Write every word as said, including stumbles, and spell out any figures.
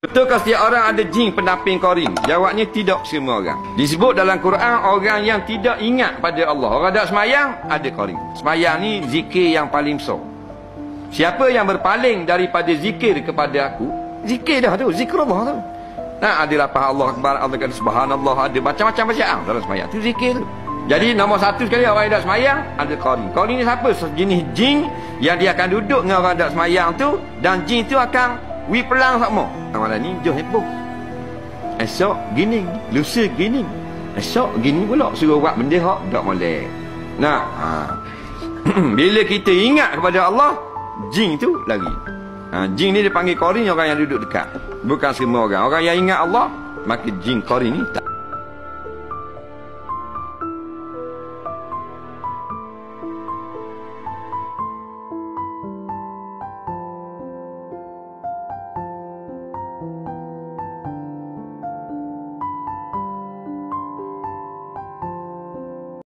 Betulkah setiap orang ada jin pendamping qarin? Jawabnya tidak semua orang. Disebut dalam Quran orang yang tidak ingat pada Allah. Orang tak semayang ada qarin. Semayang ni zikir yang paling besar. Siapa yang berpaling daripada zikir kepada aku, zikir dah tu, zikir Allah tu. Nah, ada lapah Allah Akbar, Allah kata subhanallah, ada macam-macam bacaan dalam semayang. Tu zikir tu. Jadi nombor satu sekali orang yang tak semayang ada qarin. Qarin ni siapa? Sejenis jin yang dia akan duduk dengan orang tak semayang tu, dan jin tu akan wi pelang sama. Malam ni jom heboh. Esok gini, lusa gini. Esok gini pula suruh buat benda hak tak molek. Nah, ha. Bila kita ingat kepada Allah, jin tu lari. Ha, jin ni dipanggil qarin, orang yang duduk dekat. Bukan semua orang. Orang yang ingat Allah, maka jin qarin ni tak